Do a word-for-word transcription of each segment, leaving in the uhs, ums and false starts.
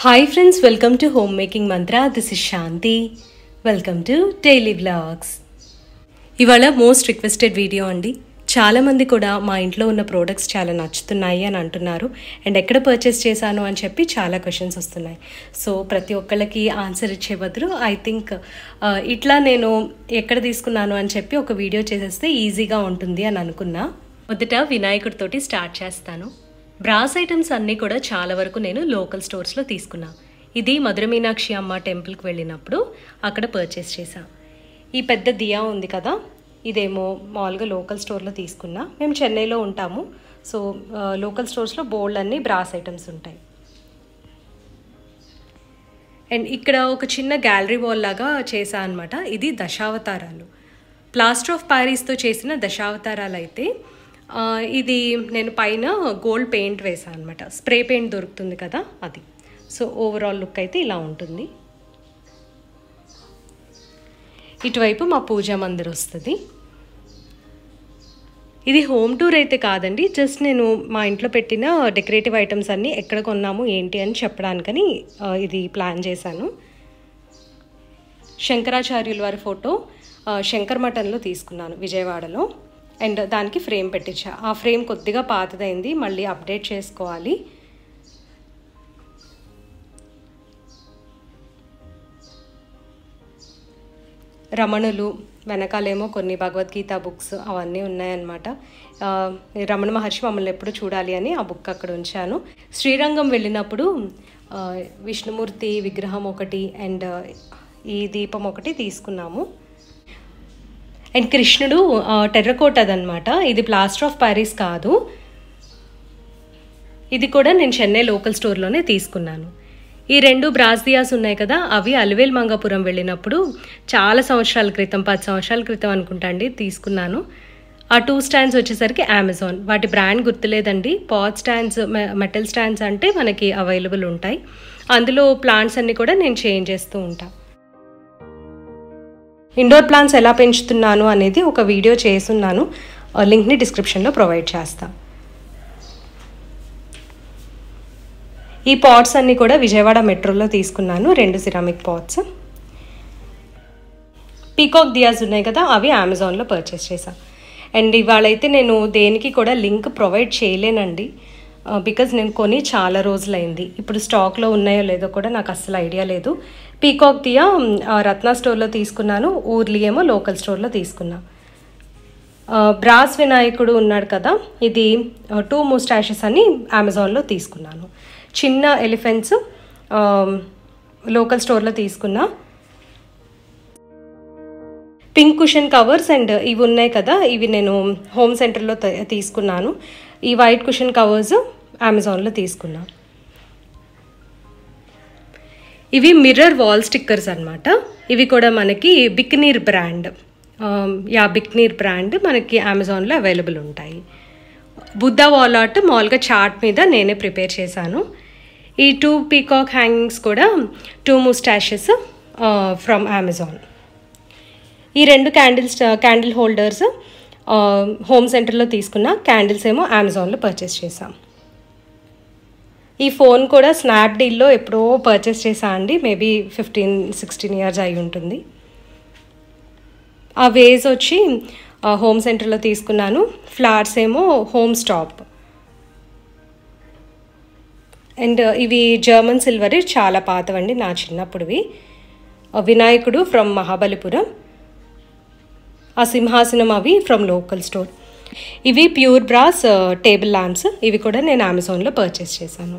Hi friends, welcome to Homemaking Mantra. This is Shanti. Welcome to Daily Vlogs. ఇవాళ most requested video అండి. చాలామంది కూడా మా ఇంట్లో ఉన్న ప్రోడక్ట్స్ చాలా నచ్చుతున్నాయి అని అంటున్నారు. అండ్ ఎక్కడ పర్చేస్ చేశాను అని చెప్పి చాలా క్వశ్చన్స్ వస్తున్నాయి. సో ప్రతి ఒక్కళ్ళకి ఆన్సర్ ఇచ్చే బదులు ఐ థింక్ ఇట్లా నేను ఎక్కడ తీసుకున్నాను అని చెప్పి ఒక వీడియో చేసేస్తే ఈజీగా ఉంటుంది అని అనుకున్నా. మొదట వినాయకుడితోటి స్టార్ట్ చేస్తాను. బ్రాస్ ఐటమ్స్ అన్నీ కూడా చాలా వరకు నేను లోకల్ స్టోర్స్లో తీసుకున్నా. ఇది మధుర మీనాక్షి అమ్మ టెంపుల్కి వెళ్ళినప్పుడు అక్కడ పర్చేస్ చేసా. ఈ పెద్ద దియా ఉంది కదా, ఇదేమో మామూలుగా లోకల్ స్టోర్లో తీసుకున్నా. మేము చెన్నైలో ఉంటాము, సో లోకల్ స్టోర్స్లో బోల్డ్ అన్ని బ్రాస్ ఐటమ్స్ ఉంటాయి. అండ్ ఇక్కడ ఒక చిన్న గ్యాలరీ వాల్ లాగా చేసా అనమాట. ఇది దశావతారాలు, ప్లాస్టర్ ఆఫ్ ప్యారిస్తో చేసిన దశావతారాలు. అయితే ఇది నేను పైన గోల్డ్ పెయింట్ వేసాను అనమాట. స్ప్రే పెయింట్ దొరుకుతుంది కదా అది. సో ఓవరాల్ లుక్ అయితే ఇలా ఉంటుంది. ఇటువైపు మా పూజా మందిర్ వస్తుంది. ఇది హోమ్ టూర్ అయితే కాదండి, జస్ట్ నేను మా ఇంట్లో పెట్టిన డెకరేటివ్ ఐటమ్స్ అన్నీ ఎక్కడ కొన్నాము ఏంటి అని చెప్పడానికని ఇది ప్లాన్ చేశాను. శంకరాచార్యుల వారి ఫోటో శంకర్ మఠంలో తీసుకున్నాను విజయవాడలో. అండ్ దానికి ఫ్రేమ్ పెట్టించా. ఆ ఫ్రేమ్ కొద్దిగా పాతదైంది, మళ్ళీ అప్డేట్ చేసుకోవాలి. రమణులు వెనకాలేమో కొన్ని భగవద్గీత బుక్స్ అవన్నీ ఉన్నాయన్నమాట. రమణ మహర్షి మమ్మల్ని ఎప్పుడు చూడాలి అని ఆ బుక్ అక్కడ ఉంచాను. శ్రీరంగం వెళ్ళినప్పుడు విష్ణుమూర్తి విగ్రహం ఒకటి అండ్ ఈ దీపం ఒకటి తీసుకున్నాము. అండ్ కృష్ణుడు టెర్రకోట్ అదనమాట. ఇది ప్లాస్టర్ ఆఫ్ ప్యారిస్ కాదు. ఇది కూడా నేను చెన్నై లోకల్ స్టోర్లోనే తీసుకున్నాను. ఈ రెండు బ్రాస్ దియాస్ ఉన్నాయి కదా, అవి అలివేల్ మంగాపురం వెళ్ళినప్పుడు చాలా సంవత్సరాల క్రితం, పది సంవత్సరాల క్రితం అనుకుంటా అండి తీసుకున్నాను. ఆ టూ స్టాండ్స్ వచ్చేసరికి అమెజాన్. వాటి బ్రాండ్ గుర్తులేదండి. పాట్ స్టాండ్స్, మెటల్ స్టాండ్స్ అంటే మనకి అవైలబుల్ ఉంటాయి. అందులో ప్లాంట్స్ అన్నీ కూడా నేను చేంజ్ చేస్తూ ఉంటాను. ఇండోర్ ప్లాంట్స్ ఎలా పెంచుతున్నాను అనేది ఒక వీడియో చేస్తున్నాను, లింక్ని డిస్క్రిప్షన్లో ప్రొవైడ్ చేస్తా. ఈ పాట్స్ అన్నీ కూడా విజయవాడ మెట్రోలో తీసుకున్నాను, రెండు సిరామిక్ పాట్స్. పీకాక్ దియాస్ ఉన్నాయి కదా, అవి అమెజాన్లో పర్చేస్ చేశాను. అండ్ ఇవాళైతే నేను దేనికి కూడా లింక్ ప్రొవైడ్ చేయలేనండి, బికాజ్ నేను కొని చాలా రోజులైంది. ఇప్పుడు స్టాక్లో ఉన్నాయో లేదో కూడా నాకు అస్సలు ఐడియా లేదు. పీకాక్ దియా రత్న స్టోర్లో తీసుకున్నాను, ఊర్లీ ఏమో లోకల్ స్టోర్లో తీసుకున్నా. బ్రాస్ వినాయకుడు ఉన్నాడు కదా, ఇది టూ ముస్టాషెస్ అని అమెజాన్లో తీసుకున్నాను. చిన్న ఎలిఫెంట్స్ లోకల్ స్టోర్లో తీసుకున్నా. పింక్ కుషన్ కవర్స్ అండ్ ఇవి ఉన్నాయి కదా, ఇవి నేను హోమ్ సెంటర్లో తీసుకున్నాను. ఈ వైట్ కుషన్ కవర్స్ అమెజాన్లో తీసుకున్నా. ఇవి మిర్రర్ వాల్ స్టిక్కర్స్ అనమాట. ఇవి కూడా మనకి బిక్నీర్ బ్రాండ్, యా బిక్నీర్ బ్రాండ్ మనకి అమెజాన్లో అవైలబుల్ ఉంటాయి. బుద్ధ వాల్ ఆర్ట్ మామూలుగా చార్ట్ మీద నేనే ప్రిపేర్ చేశాను. ఈ టూ పీకాక్ హ్యాంగింగ్స్ కూడా టూ ముస్టాషెస్ ఫ్రమ్ అమెజాన్. ఈ రెండు క్యాండిల్స్ క్యాండిల్ హోల్డర్స్ హోమ్ సెంటర్లో తీసుకున్న. క్యాండిల్స్ ఏమో అమెజాన్లో పర్చేస్ చేసాం. ఈ ఫోన్ కూడా స్నాప్డీల్లో ఎప్పుడో పర్చేస్ చేసా అండి, మేబీ ఫిఫ్టీన్ సిక్స్టీన్ ఇయర్స్ అయి ఉంటుంది. ఆ వేజ్ వచ్చి హోమ్ సెంటర్లో తీసుకున్నాను. ఫ్లవర్స్ ఏమో హోమ్ స్టాప్. అండ్ ఇవి జర్మన్ సిల్వర్, చాలా పాతవండి, నా చిన్నప్పుడువి. వినాయకుడు ఫ్రమ్ మహాబలిపురం. ఆ సింహాసనం అవి ఫ్రమ్ లోకల్ స్టోర్. ఇవి ప్యూర్ బ్రాస్ టేబుల్ ల్యాంప్స్. ఇవి కూడా నేను అమెజాన్లో పర్చేస్ చేశాను.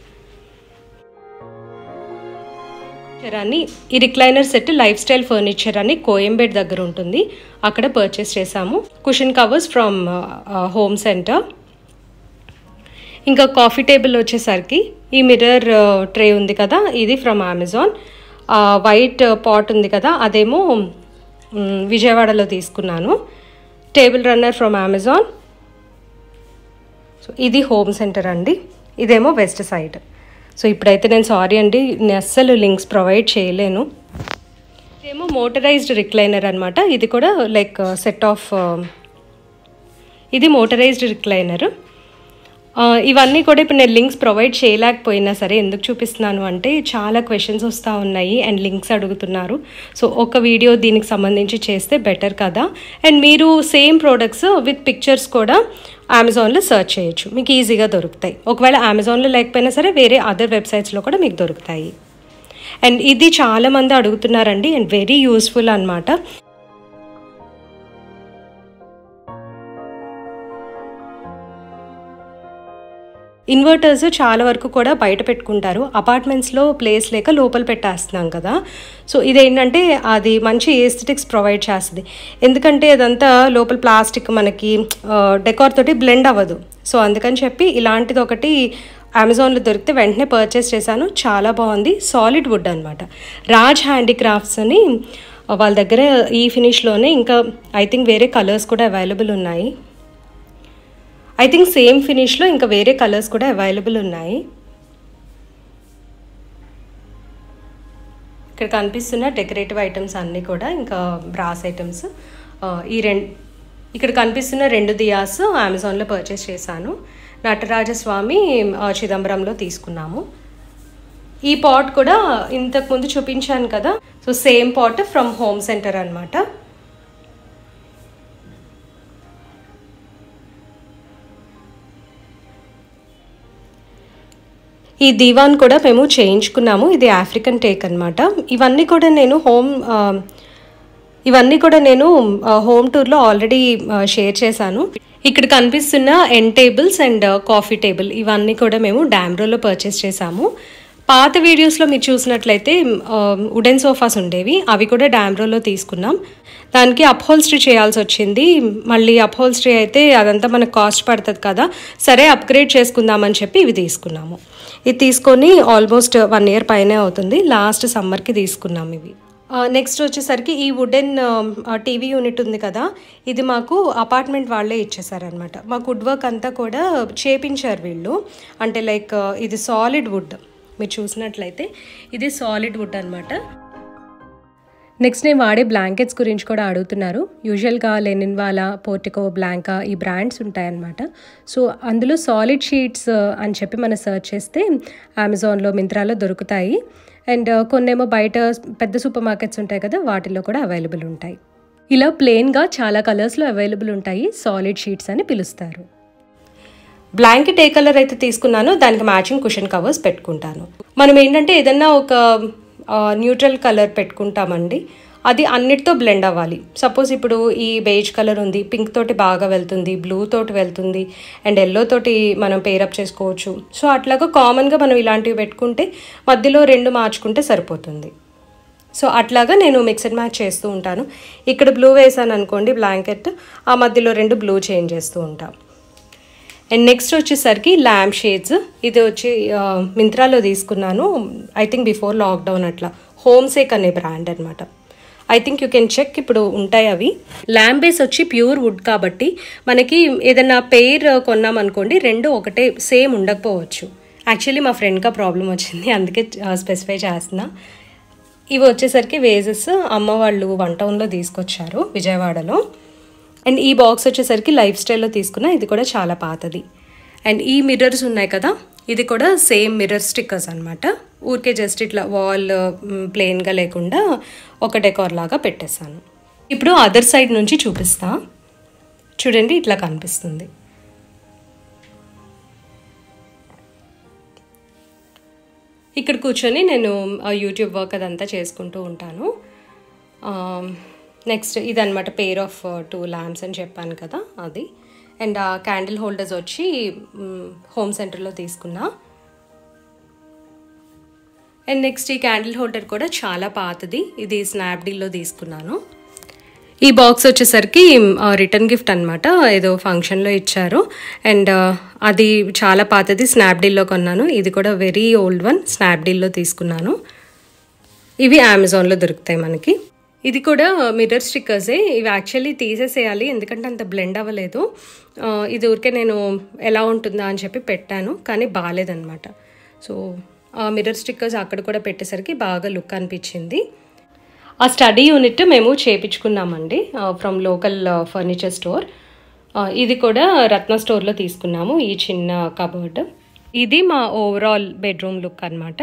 అని ఈ recliner set lifestyle furniture అని కోయంబేడ్ దగ్గర ఉంటుంది, అక్కడ పర్చేస్ చేశాము. Cushion covers from Home Centre. ఇంకా కాఫీ టేబుల్ వచ్చేసరికి ఈ మిర్రర్ ట్రే ఉంది కదా, ఇది ఫ్రమ్ అమెజాన్. వైట్ పాట్ ఉంది కదా, అదేమో విజయవాడలో తీసుకున్నాను. Table runner from Amazon. So ఇది హోమ్ సెంటర్ అండి, ఇదేమో వెస్ట్ సైడ్. సో ఇప్పుడైతే నేను సారీ అండి, నేను అస్సలు లింక్స్ ప్రొవైడ్ చేయలేను. ఇదేమో మోటరైజ్డ్ రిక్లైనర్ అనమాట. ఇది కూడా లైక్ సెట్ ఆఫ్, ఇది మోటరైజ్డ్ రిక్లైనర్. ఇవన్నీ కూడా ఇప్పుడు నేను లింక్స్ ప్రొవైడ్ చేయలేకపోయినా సరే ఎందుకు చూపిస్తున్నాను అంటే చాలా క్వశ్చన్స్ వస్తూ ఉన్నాయి అండ్ లింక్స్ అడుగుతున్నారు. సో ఒక వీడియో దీనికి సంబంధించి చేస్తే బెటర్ కదా. అండ్ మీరు సేమ్ ప్రోడక్ట్స్ విత్ పిక్చర్స్ కూడా అమెజాన్లో సెర్చ్ చేయొచ్చు, మీకు ఈజీగా దొరుకుతాయి. ఒకవేళ అమెజాన్లో లేకపోయినా సరే వేరే అదర్ వెబ్సైట్స్లో కూడా మీకు దొరుకుతాయి. అండ్ ఇది చాలామంది అడుగుతున్నారండి అండ్ వెరీ యూస్ఫుల్ అనమాట. ఇన్వర్టర్స్ చాలా వరకు కూడా బయట పెట్టుకుంటారు, అపార్ట్మెంట్స్లో ప్లేస్ లేక లోపల పెట్టేస్తున్నాం కదా. సో ఇదేంటంటే అది మంచి ఏస్థెటిక్స్ ప్రొవైడ్ చేస్తుంది, ఎందుకంటే అదంతా లోపల ప్లాస్టిక్ మనకి డెకార్ తోటి బ్లెండ్ అవ్వదు. సో అందుకని చెప్పి ఇలాంటిది ఒకటి అమెజాన్లో దొరికితే వెంటనే పర్చేస్ చేశాను, చాలా బాగుంది. సాలిడ్ వుడ్ అనమాట, రాజ్ హ్యాండీక్రాఫ్ట్స్ అని వాళ్ళ దగ్గర ఈ ఫినిష్లోనే ఇంకా ఐ థింక్ వేరే కలర్స్ కూడా అవైలబుల్ ఉన్నాయి. ఐ థింక్ సేమ్ ఫినిష్లో ఇంకా వేరే కలర్స్ కూడా అవైలబుల్ ఉన్నాయి. ఇక్కడ కనిపిస్తున్న డెకరేటివ్ ఐటమ్స్ అన్నీ కూడా ఇంకా బ్రాస్ ఐటమ్స్. ఈ రెండు ఇక్కడ కనిపిస్తున్న రెండు దియాస్ అమెజాన్లో పర్చేస్ చేశాను. నటరాజస్వామి చిదంబరంలో తీసుకున్నాము. ఈ పాట్ కూడా ఇంతకుముందు చూపించాను కదా, so same pot from Home Centre అనమాట. ఈ దీవాన్ కూడా మేము చేయించుకున్నాము, ఇది ఆఫ్రికన్ టేక్ అనమాట. ఇవన్నీ కూడా నేను హోమ్ ఇవన్నీ కూడా నేను హోమ్ టూర్లో ఆల్రెడీ షేర్ చేశాను. ఇక్కడ కనిపిస్తున్న end tables and coffee table ఇవన్నీ కూడా మేము డామ్రోలో పర్చేస్ చేసాము. పాత వీడియోస్లో మీరు చూసినట్లయితే వుడెన్ సోఫాస్ ఉండేవి, అవి కూడా డామ్రోలో తీసుకున్నాం. దానికి అప్హోల్స్ట్రీ చేయాల్సి వచ్చింది, మళ్ళీ అప్హోల్స్ట్రీ అయితే అదంతా మనకు కాస్ట్ పడుతుంది కదా, సరే అప్గ్రేడ్ చేసుకుందామని చెప్పి ఇవి తీసుకున్నాము. ఇది తీసుకొని ఆల్మోస్ట్ వన్ ఇయర్ పైనే అవుతుంది, లాస్ట్ సమ్మర్కి తీసుకున్నాం ఇవి. నెక్స్ట్ వచ్చేసరికి ఈ వుడెన్ టీవీ యూనిట్ ఉంది కదా, ఇది మాకు అపార్ట్మెంట్ వాళ్ళే ఇచ్చేసారనమాట. మాకు వుడ్ వర్క్ అంతా కూడా చేపించారు వీళ్ళు, అంటే లైక్ ఇది సాలిడ్ వుడ్, మీరు చూసినట్లయితే ఇది సాలిడ్ వుడ్ అనమాట. నెక్స్ట్ నేను వాడే బ్లాంకెట్స్ గురించి కూడా అడుగుతున్నారు. యూజువల్గా లెనిన్ వాలా, పోర్టికో, బ్లాంకా ఈ బ్రాండ్స్ ఉంటాయన్నమాట. సో అందులో సాలిడ్ షీట్స్ అని చెప్పి మనం సర్చ్ చేస్తే అమెజాన్లో, మింత్రాలో దొరుకుతాయి. అండ్ కొన్నేమో బయట పెద్ద సూపర్ మార్కెట్స్ ఉంటాయి కదా, వాటిల్లో కూడా అవైలబుల్ ఉంటాయి. ఇలా ప్లెయిన్గా చాలా కలర్స్లో అవైలబుల్ ఉంటాయి, సాలిడ్ షీట్స్ అని పిలుస్తారు. బ్లాంకెట్ ఏ కలర్ అయితే తీసుకున్నానో దానికి మ్యాచింగ్ కుషన్ కవర్స్ పెట్టుకుంటాను. మనం ఏంటంటే ఏదన్నా ఒక న్యూట్రల్ కలర్ పెట్టుకుంటామండి, అది అన్నిటితో బ్లెండ్ అవ్వాలి. సపోజ్ ఇప్పుడు ఈ బేజ్ కలర్ ఉంది, పింక్ తోటి బాగా వెళ్తుంది, బ్లూ తోటి వెళ్తుంది, అండ్ ఎల్లో తోటి మనం పేరప్ చేసుకోవచ్చు. సో అట్లాగా కామన్గా మనం ఇలాంటివి పెట్టుకుంటే మధ్యలో రెండు మార్చుకుంటే సరిపోతుంది. సో అట్లాగా నేను మిక్స్ అండ్ మ్యాచ్ చేస్తూ ఉంటాను. ఇక్కడ బ్లూ వేసాను అనుకోండి బ్లాంకెట్, ఆ మధ్యలో రెండు బ్లూ చేంజ్ చేస్తూ ఉంటాను. అండ్ నెక్స్ట్ వచ్చేసరికి ల్యాంప్ షేడ్స్, ఇది వచ్చి మింత్రాలో తీసుకున్నాను, ఐ థింక్ బిఫోర్ లాక్డౌన్ అట్లా. హోమ్సేక్ అనే బ్రాండ్ అనమాట, I think you can check, ఇప్పుడు ఉంటాయి అవి. ల్యాంప్ బేస్ వచ్చి ప్యూర్ వుడ్ కాబట్టి మనకి ఏదైనా పెయిర్ కొన్నామనుకోండి రెండు ఒకటే సేమ్ ఉండకపోవచ్చు. యాక్చువల్లీ మా ఫ్రెండ్కి ప్రాబ్లం వచ్చింది, అందుకే స్పెసిఫై చేస్తున్నా. ఇవి వచ్చేసరికి వేజెస్ అమ్మ వాళ్ళు వన్ టౌన్లో తీసుకొచ్చారు, విజయవాడలో. అండ్ ఈ బాక్స్ వచ్చేసరికి లైఫ్ స్టైల్లో తీసుకున్నా, ఇది కూడా చాలా పాతది. అండ్ ఈ మిర్రర్స్ ఉన్నాయి కదా, ఇది కూడా సేమ్ మిర్రర్ స్టిక్కర్స్ అనమాట. ఊరికే జస్ట్ ఇట్లా వాల్ ప్లెయిన్గా లేకుండా ఒక డెకార్ లాగా పెట్టేశాను. ఇప్పుడు అదర్ సైడ్ నుంచి చూపిస్తా, చూడండి ఇట్లా కనిపిస్తుంది. ఇక్కడ కూర్చొని నేను యూట్యూబ్ వర్క్ అదంతా చేసుకుంటూ ఉంటాను. నెక్స్ట్ ఇదనమాట పేర్ ఆఫ్ టూ ల్యాంప్స్ అని చెప్పాను కదా అది. అండ్ ఆ క్యాండిల్ హోల్డర్స్ వచ్చి హోమ్ సెంటర్లో తీసుకున్నా. అండ్ నెక్స్ట్ ఈ క్యాండిల్ హోల్డర్ కూడా చాలా పాతది, ఇది స్నాప్డీల్లో తీసుకున్నాను. ఈ బాక్స్ వచ్చేసరికి రిటర్న్ గిఫ్ట్ అనమాట, ఏదో ఫంక్షన్లో ఇచ్చారు. అండ్ అది చాలా పాతది, స్నాప్డీల్లో కొన్నాను. ఇది కూడా వెరీ ఓల్డ్ వన్, స్నాప్డీల్లో తీసుకున్నాను. ఇవి అమెజాన్లో దొరుకుతాయి మనకి. ఇది కూడా మిర్రర్ స్టిక్కర్సే, ఇవి యాక్చువల్లీ తీసేసేయాలి ఎందుకంటే అంత బ్లెండ్ అవ్వలేదు. ఇది ఊరికే నేను ఎలా ఉంటుందా అని చెప్పి పెట్టాను, కానీ బాగాలేదనమాట. సో ఆ మిర్రర్ స్టిక్కర్స్ అక్కడ కూడా పెట్టేసరికి బాగా లుక్ అనిపించింది. ఆ స్టడీ యూనిట్ మేము చేయించుకున్నామండి ఫ్రమ్ లోకల్ ఫర్నిచర్ స్టోర్. ఇది కూడా రత్న స్టోర్లో తీసుకున్నాము ఈ చిన్న కబోర్డ్. ఇది మా ఓవరాల్ బెడ్రూమ్ లుక్ అన్నమాట.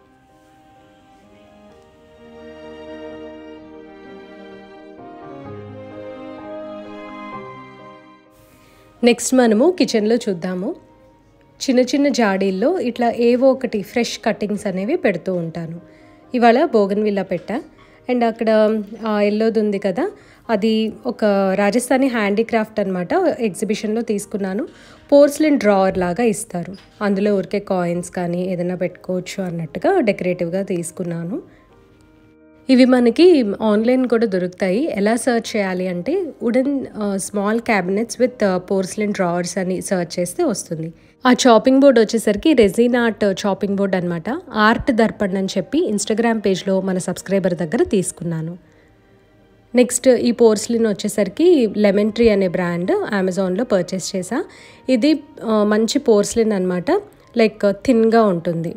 నెక్స్ట్ మనము కిచెన్లో చూద్దాము. చిన్న చిన్న జాడీల్లో ఇట్లా ఏవో ఒకటి ఫ్రెష్ కటింగ్స్ అనేవి పెడుతూ ఉంటాను. ఇవాళ బోగన్విల్లా పెట్టా. అండ్ అక్కడ ఎల్లోది ఉంది కదా, అది ఒక రాజస్థానీ హ్యాండీక్రాఫ్ట్ అనమాట. ఎగ్జిబిషన్లో తీసుకున్నాను. పోర్సిలిన్ డ్రావర్ లాగా ఇస్తారు, అందులో ఊరికే కాయిన్స్ కానీ ఏదైనా పెట్టుకోవచ్చు అన్నట్టుగా డెకరేటివ్గా తీసుకున్నాను. ఇవి మనకి ఆన్లైన్ కూడా దొరుకుతాయి. ఎలా సర్చ్ చేయాలి అంటే wooden small cabinets with porcelain drawers అని సర్చ్ చేస్తే వస్తుంది. ఆ చాపింగ్ బోర్డ్ వచ్చేసరికి రెజిన్ ఆర్ట్ చాపింగ్ బోర్డ్ అనమాట. ఆర్ట్ దర్పణ్ అని చెప్పి ఇన్స్టాగ్రామ్ పేజ్లో మన సబ్స్క్రైబర్ దగ్గర తీసుకున్నాను. నెక్స్ట్ ఈ పోర్సిలిన్ వచ్చేసరికి లెమన్ ట్రీ అనే బ్రాండ్ అమెజాన్లో పర్చేస్ చేసా. ఇది మంచి పోర్సిలిన్ అనమాట, లైక్ థిన్గా ఉంటుంది.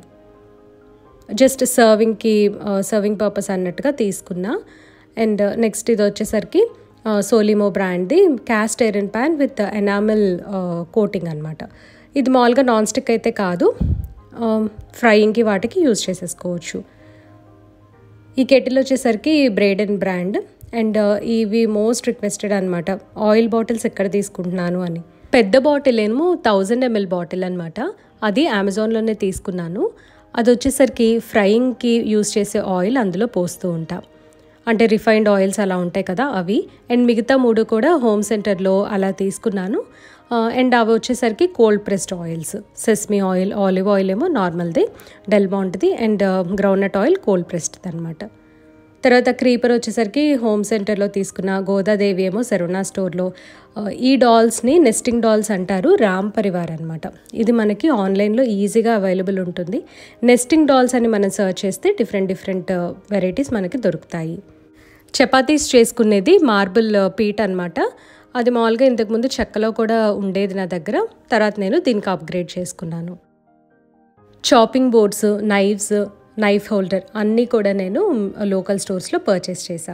జస్ట్ సర్వింగ్కి సర్వింగ్ పర్పస్ అన్నట్టుగా తీసుకున్నా. అండ్ నెక్స్ట్ ఇది వచ్చేసరికి సోలిమో బ్రాండ్ది cast iron pan with enamel coating అనమాట. ఇది మామూలుగా నాన్ స్టిక్ అయితే కాదు, ఫ్రైయింగ్కి వాటికి యూజ్ చేసేసుకోవచ్చు. ఈ కెటిల్ వచ్చేసరికి బ్రేడెన్ బ్రాండ్. అండ్ ఇవి మోస్ట్ రిక్వెస్టెడ్ అనమాట, ఆయిల్ బాటిల్స్ ఎక్కడ తీసుకుంటున్నాను అని. పెద్ద బాటిల్ ఏమో థౌజండ్ ఎంఎల్ బాటిల్ అనమాట. అది అమెజాన్లోనే తీసుకున్నాను. అది వచ్చేసరికి ఫ్రైయింగ్కి యూజ్ చేసే ఆయిల్ అందులో పోస్తూ ఉంటాం, అంటే రిఫైన్డ్ ఆయిల్స్ అలా ఉంటాయి కదా అవి. అండ్ మిగతా మూడు కూడా హోమ్ సెంటర్లో అలా తీసుకున్నాను. అండ్ అవి వచ్చేసరికి cold pressed oils, sesame oil, olive oil ఏమో నార్మల్ది డెల్మాంట్ది, అండ్ గ్రౌండ్నట్ ఆయిల్ కోల్డ్ ప్రెస్డ్ది అనమాట. తర్వాత క్రీపర్ వచ్చేసరికి హోమ్ సెంటర్లో తీసుకున్న, గోదాదేవి ఏమో సరుణా స్టోర్లో. ఈ డాల్స్ని నెస్టింగ్ డాల్స్ అంటారు, రామ్ పరివార్ అనమాట. ఇది మనకి ఆన్లైన్లో ఈజీగా అవైలబుల్ ఉంటుంది. నెస్టింగ్ డాల్స్ అని మనం సర్చ్ చేస్తే డిఫరెంట్ డిఫరెంట్ వెరైటీస్ మనకి దొరుకుతాయి. చపాతీస్ చేసుకునేది మార్బుల్ పీట్ అనమాట. అది మామూలుగా ఇంతకుముందు చెక్కలో కూడా ఉండేది నా దగ్గర, తర్వాత నేను దీనికి అప్గ్రేడ్ చేసుకున్నాను. Chopping boards, knifes, knife holder అన్నీ కూడా నేను లోకల్ స్టోర్స్లో పర్చేస్ చేశా.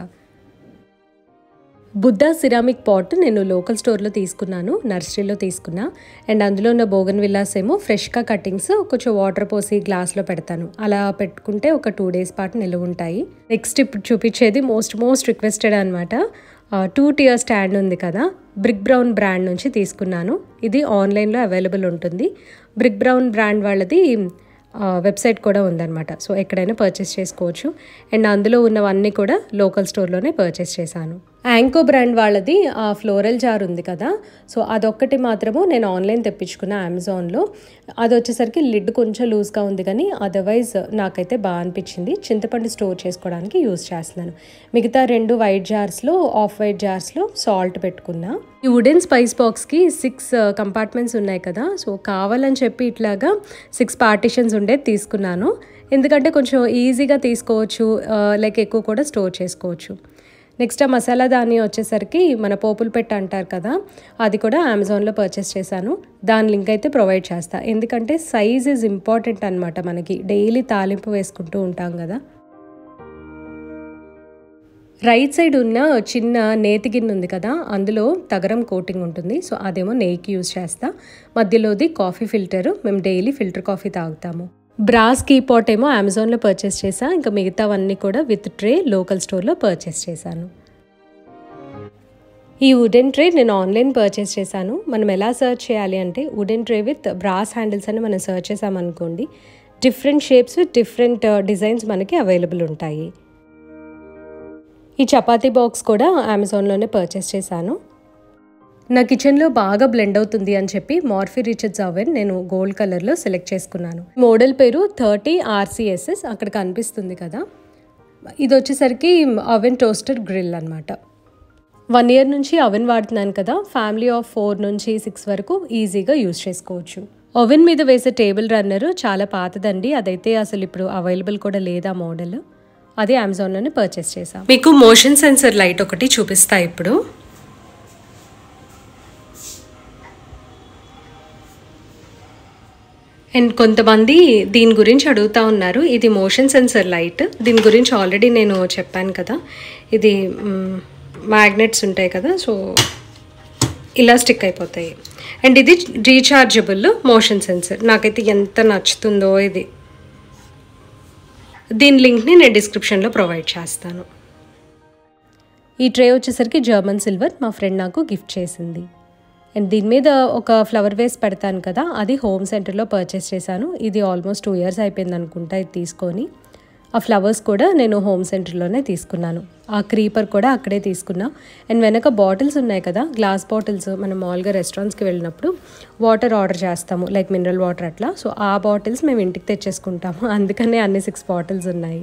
బుద్ధా సిరామిక్ పాట్ నేను లోకల్ స్టోర్లో తీసుకున్నాను, నర్సరీలో తీసుకున్నా. అండ్ అందులో ఉన్న బోగన్ విల్లాస్ ఏమో ఫ్రెష్గా కటింగ్స్ కొంచెం వాటర్ పోసి గ్లాస్లో పెడతాను. అలా పెట్టుకుంటే ఒక టూ డేస్ పాటు నిలువ ఉంటాయి. నెక్స్ట్ ఇప్పుడు చూపించేది మోస్ట్ మోస్ట్ రిక్వెస్టెడ్ అనమాట. టూ టియర్ స్టాండ్ ఉంది కదా, బ్రిక్ బ్రౌన్ బ్రాండ్ నుంచి తీసుకున్నాను. ఇది ఆన్లైన్లో అవైలబుల్ ఉంటుంది. బ్రిక్ బ్రౌన్ బ్రాండ్ వాళ్ళది వెబ్సైట్ కూడా ఉందన్నమాట, సో ఎక్కడైనా పర్చేస్ చేసుకోవచ్చు. అండ్ అందులో ఉన్నవన్నీ కూడా లోకల్ స్టోర్లోనే పర్చేస్ చేశాను. యాంకో బ్రాండ్ వాళ్ళది ఆ ఫ్లోరల్ జార్ ఉంది కదా, సో అదొక్కటి మాత్రము నేను ఆన్లైన్ తెప్పించుకున్న అమెజాన్లో. అది వచ్చేసరికి లిడ్ కొంచెం లూజ్గా ఉంది, కానీ అదర్వైజ్ నాకైతే బాగా అనిపించింది. చింతపండు స్టోర్ చేసుకోవడానికి యూజ్ చేస్తున్నాను. మిగతా రెండు వైట్ జార్స్లో, ఆఫ్ వైట్ జార్స్లో సాల్ట్ పెట్టుకున్నా. ఈ వుడెన్ స్పైస్ బాక్స్కి సిక్స్ కంపార్ట్మెంట్స్ ఉన్నాయి కదా, సో కావాలని చెప్పి ఇట్లాగా సిక్స్ పార్టిషన్స్ ఉండేది తీసుకున్నాను. ఎందుకంటే కొంచెం ఈజీగా తీసుకోవచ్చు, లైక్ ఎక్కువ కూడా స్టోర్ చేసుకోవచ్చు. నెక్స్ట్ ఆ మసాలా దాని వచ్చేసరికి మన పోపులు పెట్ట అంటారు కదా, అది కూడా అమెజాన్లో పర్చేస్ చేశాను. దాని లింక్ అయితే ప్రొవైడ్ చేస్తా, ఎందుకంటే సైజ్ ఈజ్ ఇంపార్టెంట్ అనమాట. మనకి డైలీ తాలింపు వేసుకుంటూ ఉంటాం కదా. రైట్ సైడ్ ఉన్న చిన్న నేతి గిన్నె ఉంది కదా, అందులో తగరం కోటింగ్ ఉంటుంది, సో అదేమో నెయ్యికి యూజ్ చేస్తా. మధ్యలోది కాఫీ ఫిల్టరు, మేము డైలీ ఫిల్టర్ కాఫీ తాగుతాము. బ్రాస్ కీ పాట్ ఏమో అమెజాన్లో పర్చేస్ చేసా. ఇంకా మిగతావన్నీ కూడా విత్ ట్రే లోకల్ స్టోర్లో పర్చేస్ చేశాను. ఈ వుడెన్ ట్రే నేను ఆన్లైన్ పర్చేస్ చేశాను. మనం ఎలా సర్చ్ చేయాలి అంటే wooden tray with brass handles అని మనం సర్చ్ చేసామనుకోండి, different shapes with different designs మనకి అవైలబుల్ ఉంటాయి. ఈ చపాతీ బాక్స్ కూడా అమెజాన్లోనే పర్చేస్ చేశాను. నా కిచెన్లో బాగా బ్లెండ్ అవుతుంది అని చెప్పి మార్ఫీ రిచర్డ్స్ అవెన్ నేను గోల్డ్ కలర్లో సెలెక్ట్ చేసుకున్నాను. మోడల్ పేరు థర్టీ ఆర్సిఎస్ఎస్, అక్కడ కనిపిస్తుంది కదా. ఇది వచ్చేసరికి అవెన్ టోస్టర్ గ్రిల్ అనమాట. వన్ ఇయర్ నుంచి అవెన్ వాడుతున్నాను కదా, ఫ్యామిలీ ఆఫ్ ఫోర్ నుంచి సిక్స్ వరకు ఈజీగా యూజ్ చేసుకోవచ్చు. ఓవెన్ మీద వేసే టేబుల్ రన్నర్ చాలా పాతదండి, అదైతే అసలు ఇప్పుడు అవైలబుల్ కూడా లేదా మోడల్. అది అమెజాన్లోనే పర్చేస్ చేశాను. మీకు మోషన్ సెన్సర్ లైట్ ఒకటి చూపిస్తా ఇప్పుడు. అండ్ కొంతమంది దీని గురించి అడుగుతూ ఉన్నారు. ఇది మోషన్ సెన్సర్ లైట్, దీని గురించి ఆల్రెడీ నేను చెప్పాను కదా. ఇది మ్యాగ్నెట్స్ ఉంటాయి కదా, సో ఇలా స్టిక్ అయిపోతాయి. అండ్ ఇది రీఛార్జబుల్ మోషన్ సెన్సర్. నాకైతే ఎంత నచ్చుతుందో ఇది. దీని లింక్ని నేను డిస్క్రిప్షన్లో ప్రొవైడ్ చేస్తాను. ఈ ట్రే వచ్చేసరికి జర్మన్ సిల్వర్, మా ఫ్రెండ్ నాకు గిఫ్ట్ చేసింది. అండ్ దీని మీద ఒక ఫ్లవర్ వేస్ పెడతాను కదా, అది హోమ్ సెంటర్లో పర్చేస్ చేశాను. ఇది ఆల్మోస్ట్ టూ ఇయర్స్ అయిపోయింది అనుకుంటా ఇది తీసుకొని. ఆ ఫ్లవర్స్ కూడా నేను హోమ్ సెంటర్లోనే తీసుకున్నాను. ఆ క్రీపర్ కూడా అక్కడే తీసుకున్నా. అండ్ వెనక బాటిల్స్ ఉన్నాయి కదా, గ్లాస్ బాటిల్స్. మనం మామూలుగా రెస్టారెంట్స్కి వెళ్ళినప్పుడు వాటర్ ఆర్డర్ చేస్తాము, లైక్ మినరల్ వాటర్ అట్లా. సో ఆ బాటిల్స్ మేము ఇంటికి తెచ్చేసుకుంటాము, అందుకనే అన్ని సిక్స్ బాటిల్స్ ఉన్నాయి.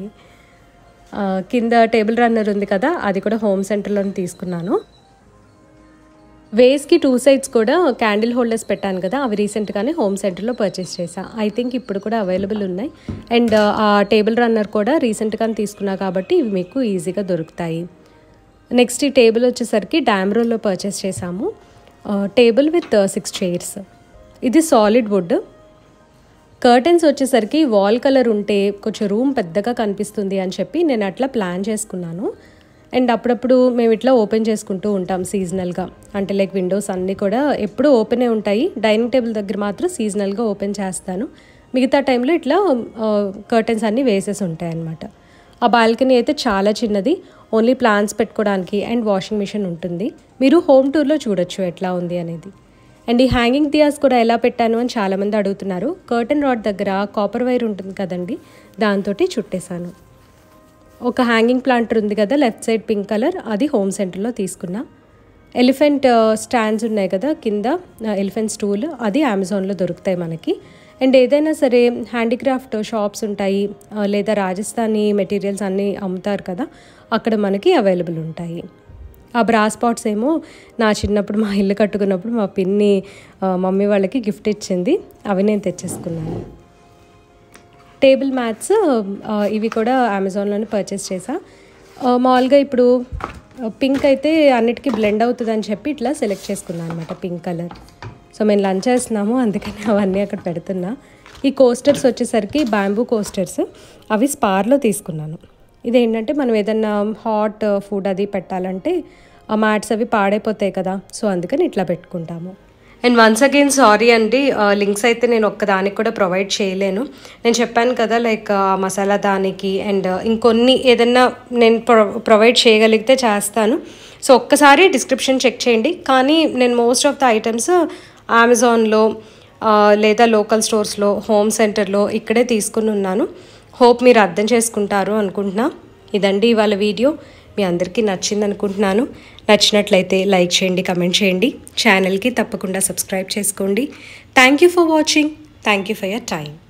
కింద టేబుల్ రన్నర్ ఉంది కదా, అది కూడా హోమ్ సెంటర్లోనే తీసుకున్నాను. వేస్కి టూ సైడ్స్ కూడా క్యాండిల్ హోల్డర్స్ పెట్టాను కదా, అవి రీసెంట్గానే హోమ్ సెంటర్లో పర్చేస్ చేశాను. ఐ థింక్ ఇప్పుడు కూడా అవైలబుల్ ఉన్నాయి. అండ్ ఆ టేబుల్ రన్నర్ కూడా రీసెంట్గానే తీసుకున్నా కాబట్టి ఇవి మీకు ఈజీగా దొరుకుతాయి. నెక్స్ట్ ఈ టేబుల్ వచ్చేసరికి డామ్రోలో పర్చేస్ చేశాము. Table with six chairs. ఇది సాలిడ్ వుడ్. కర్టెన్స్ వచ్చేసరికి వాల్ కలర్ ఉంటే కొంచెం రూమ్ పెద్దగా కనిపిస్తుంది అని చెప్పి నేను అట్లా ప్లాన్ చేసుకున్నాను. అండ్ అప్పుడప్పుడు మేము ఇట్లా ఓపెన్ చేసుకుంటూ ఉంటాం సీజనల్గా, అంటే లైక్ విండోస్ అన్నీ కూడా ఎప్పుడూ ఓపెనే ఉంటాయి. డైనింగ్ టేబుల్ దగ్గర మాత్రం సీజనల్గా ఓపెన్ చేస్తాను. మిగతా టైంలో ఇట్లా కర్టెన్స్ అన్నీ వేసేసి ఉంటాయి అన్నమాట. ఆ బాల్కనీ అయితే చాలా చిన్నది, ఓన్లీ ప్లాంట్స్ పెట్టుకోవడానికి అండ్ వాషింగ్ మిషన్ ఉంటుంది. మీరు హోమ్ టూర్లో చూడొచ్చు ఎట్లా ఉంది అనేది. అండ్ ఈ హ్యాంగింగ్ దియాస్ కూడా ఎలా పెట్టాను అని చాలామంది అడుగుతున్నారు. కర్టెన్ రాడ్ దగ్గర కాపర్ వైర్ ఉంటుంది కదండి, దాంతో చుట్టేశాను. ఒక హ్యాంగింగ్ ప్లాంటర్ ఉంది కదా లెఫ్ట్ సైడ్ పింక్ కలర్, అది హోమ్ సెంటర్లో తీసుకున్నా. ఎలిఫెంట్ స్టాండ్స్ ఉన్నాయి కదా కింద, ఎలిఫెంట్ స్టూల్, అది అమెజాన్లో దొరుకుతాయి మనకి. అండ్ ఏదైనా సరే హ్యాండీక్రాఫ్ట్ షాప్స్ ఉంటాయి, లేదా రాజస్థానీ మెటీరియల్స్ అన్నీ అమ్ముతారు కదా, అక్కడ మనకి అవైలబుల్ ఉంటాయి. ఆ బ్రాస్ పాట్స్ ఏమో నా చిన్నప్పుడు మా ఇల్లు కట్టుకున్నప్పుడు మా పిన్ని మమ్మీ వాళ్ళకి గిఫ్ట్ ఇచ్చింది, అవి నేను తెచ్చేసుకున్నాను. టేబుల్ మ్యాట్స్ ఇవి కూడా అమెజాన్లోనే పర్చేస్ చేసా. మామూలుగా ఇప్పుడు పింక్ అయితే అన్నిటికీ బ్లెండ్ అవుతుందని చెప్పి ఇట్లా సెలెక్ట్ చేసుకున్నాను అనమాట, పింక్ కలర్. సో మేము లంచ్ చేస్తున్నాము, అందుకని అవన్నీ అక్కడ పెడుతున్నా. ఈ కోస్టర్స్ వచ్చేసరికి బ్యాంబూ కోస్టర్స్, అవి స్పార్లో తీసుకున్నాను. ఇదేంటంటే మనం ఏదన్నా హాట్ ఫుడ్ అది పెట్టాలంటే ఆ మ్యాట్స్ అవి పాడైపోతాయి కదా, సో అందుకని ఇట్లా పెట్టుకుంటాము. అండ్ వన్స్ అగైన్ సారీ అండి, లింక్స్ అయితే నేను ఒక్కదానికి కూడా ప్రొవైడ్ చేయలేను. నేను చెప్పాను కదా లైక్ మసాలా దానికి అండ్ ఇంకొన్ని ఏదన్నా నేను ప్రొ ప్రొవైడ్ చేయగలిగితే చేస్తాను. సో ఒక్కసారి డిస్క్రిప్షన్ చెక్ చేయండి. కానీ నేను మోస్ట్ ఆఫ్ ద ఐటమ్స్ అమెజాన్లో లేదా లోకల్ స్టోర్స్లో, హోమ్ సెంటర్లో ఇక్కడే తీసుకుని ఉన్నాను. హోప్ మీరు అర్థం చేసుకుంటారు అనుకుంటున్నా. ఇదండి ఇవాళ వీడియో. మీ అందరికీ నచ్చింది అనుకుంటున్నాను. నచ్చినట్లయితే లైక్ చేయండి, కమెంట్ చేయండి, ఛానల్కి తప్పకుండా సబ్స్క్రైబ్ చేసుకోండి. Thank you for watching. Thank you for your time.